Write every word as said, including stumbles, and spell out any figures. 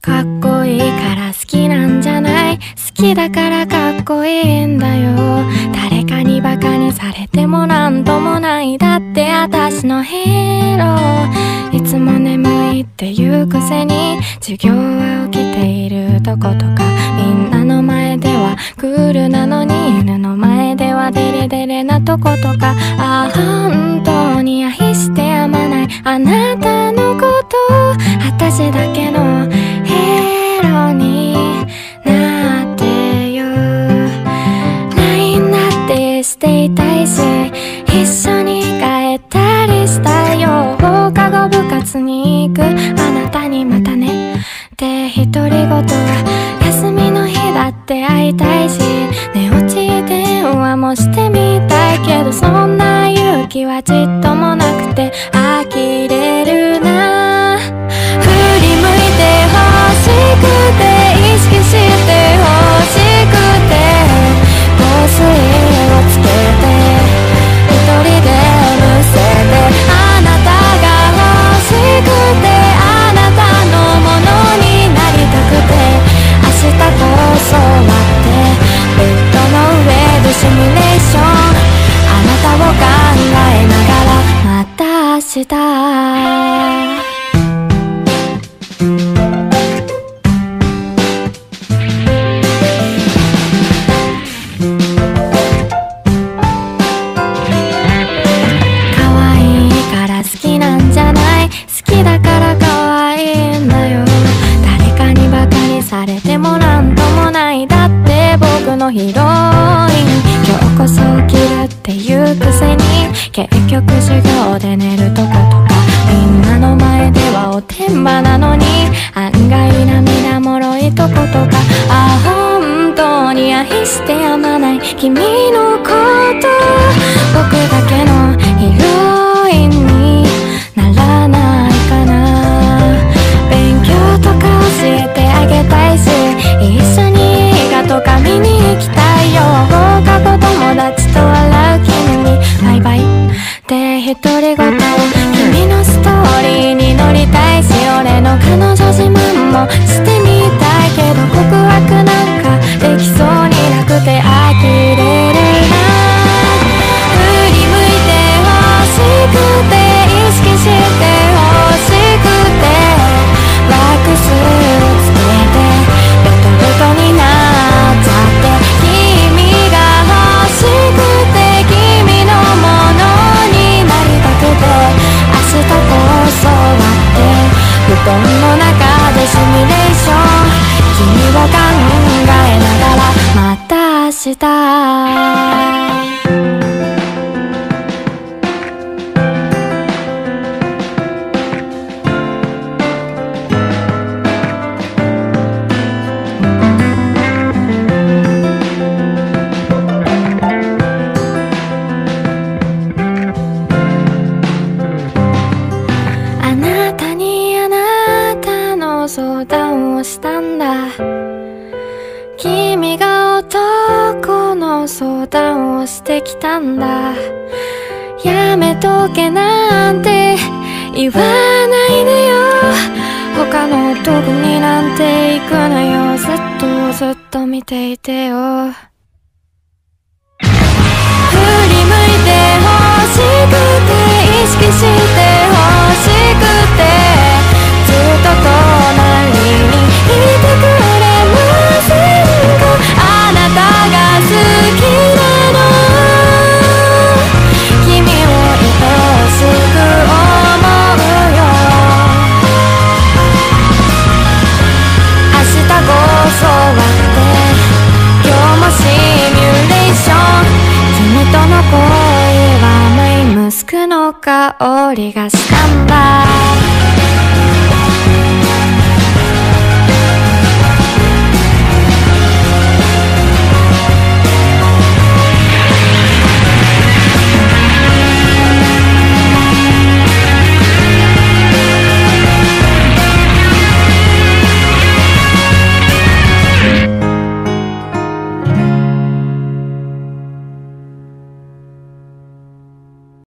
かっこいいから好きなんじゃない、好きだからかっこいいんだよ。誰かにバカにされてもなんともない、だって私のヒーロー。いつも眠いって言うくせに授業は起きているとことか、みんなの前ではクールなのに犬の前ではデレデレなとことか。ああ本当に愛してやまないあなたのこと、私だけのヒーローになってよ。 ライン だってしていたいし、一緒に帰ったりしたいよ。放課後部活に行くあなたにまたねって独り言は、休みの日だって会いたいし、寝落ち電話もしてみたいけど、そんな勇気はちっともなくて呆れるな。振り向いて欲しくて意識して欲しくて、香水をつけて一人でむせて、あなたが欲しくてあなたのものになりたくて、明日こそはってベッドの上でシミュレーション、あなたを考えながらまた明日。ヒロイン、今日こそ起きるっていうくせに結局授業で寝るとことか、みんなの前ではおてんばなのに案外涙もろいとことか。ああ本当に愛してやまない君のこと、僕だけのヒロインにならないかな。勉強とか教えてあげたいし、一緒に映画とか見に行きたいよ。放課後友達と笑う君にバイバイって独り言、君のストーリーに乗りたいし、俺の彼女自慢もしてみたいけど、告白なんかできそうになくて呆れるな。振り向いて欲しくて意識して欲しくて、ワックスをつけてベトベトになっちゃって、君が欲しくて君のものになりたくて、明日こそはって布団の中でシミュレーション、君を考えながらまた明日。相談をしたんだ、君が男の相談をしてきたんだ。やめとけなんて言わないでよ、他の男になんて行くなよ、ずっとずっと見ていてよ。振り向いて欲しくて意識して欲しくて、ずっと隣にいてくれませんか。あなたが好きなの、君を愛しく思うよ。明日こそはって今日もシミュレーション、君との恋はマイムスクの香りがしたんだ。